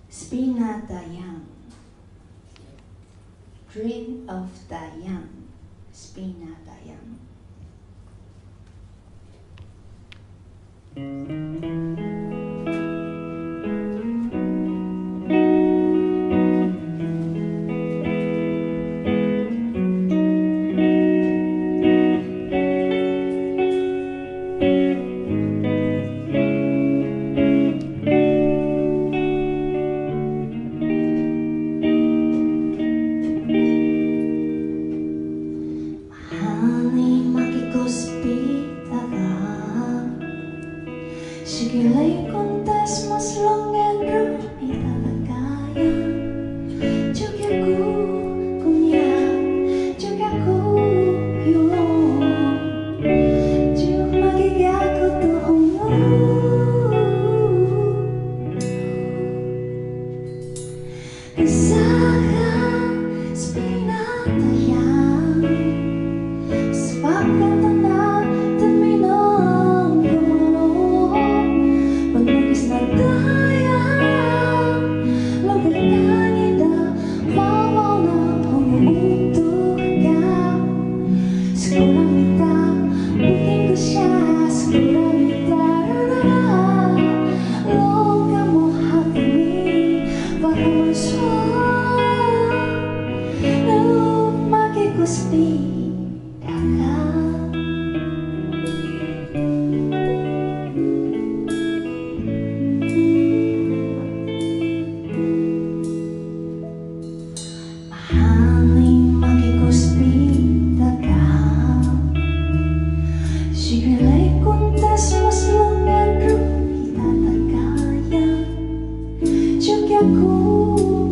Spina the young, dream of the young, Spina the young. Segilai kontes mas longan rumi talakaya juga ku kunya juga ku yo juga magi aku tuh kesakan spina tayang sepakat tanah terminong penangis natayang lo bertanya dah mau untuk kau sekurang minta mungkin ku syah sekurang minta lo kamu hati paham suara lo makin ku Segilai kontes mas longan rumi tak kaya juga ku